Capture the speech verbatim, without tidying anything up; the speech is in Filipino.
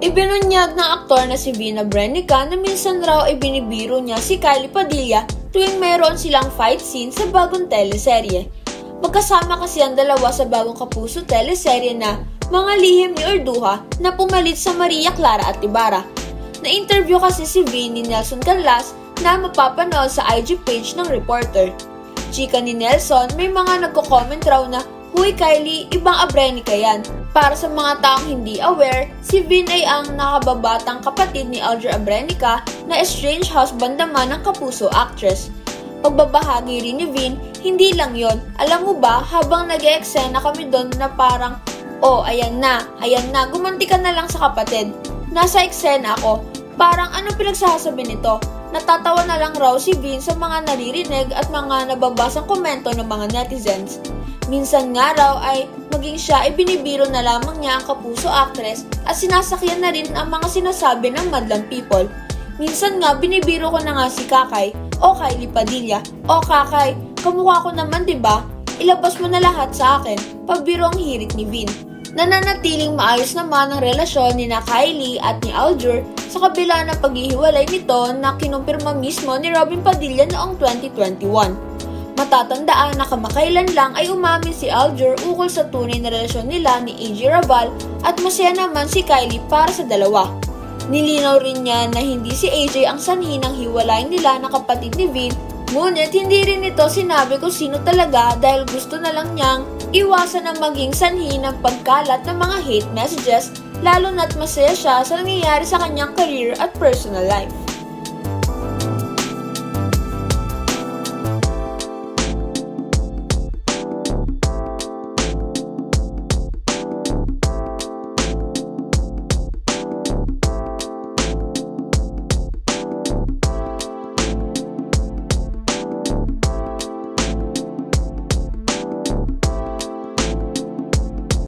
Ibinunyag ng aktor na si Vin Abrenica na minsan raw ay binibiro niya si Kylie Padilla tuwing mayroon silang fight scene sa bagong teleserye. Magkasama kasi ang dalawa sa bagong Kapuso teleserye na Mga Lihim ni Orduha na pumalit sa Maria Clara at Ibarra. Na-interview kasi si Vin ni Nelson Canlas na mapapanood sa I G page ng reporter. Chika ni Nelson, may mga nagko-comment raw na, "Huy Kylie, ibang Abrenica yan." Para sa mga taong hindi aware, si Vin ay ang nakababatang kapatid ni Alger Abrenica na estranged husband naman ng Kapuso actress. Pagbabahagi rin ni Vin, hindi lang yon. Alam mo ba, habang nag-e-eksena kami doon na parang, "Oh, ayan na, ayan na, gumanti ka na lang sa kapatid." Nasa eksena ako, parang anong pinagsasabi nito? Natatawa na lang raw si Vin sa mga naririnig at mga nababasang komento ng mga netizens. Minsan nga raw ay maging siya ay binibiro na lamang niya ang Kapuso actress at sinasakyan na rin ang mga sinasabi ng madlang people. Minsan nga binibiro ko na nga si Kakay o Kylie Padilla. "O Kakay, kamukha ko naman diba? Ilabas mo na lahat sa akin." Pagbiro ang hirit ni Vin. Nananatiling maayos naman ang relasyon ni na Kylie at ni Alger sa kabila ng paghihiwalay nito na kinumpirma mismo ni Robin Padilla noong twenty twenty-one. Matatandaan na kamakailan lang ay umamin si Alger ukol sa tunay na relasyon nila ni A J Rabal at masaya naman si Kylie para sa dalawa. Nilinaw rin niya na hindi si A J ang sanhi ng hiwalay nila ng kapatid ni Vin, ngunit hindi rin ito sinabi kung sino talaga dahil gusto na lang niyang iwasan na maging sanhi ng pagkalat ng mga hate messages lalo na't masaya siya sa nangyayari sa kanyang career at personal life.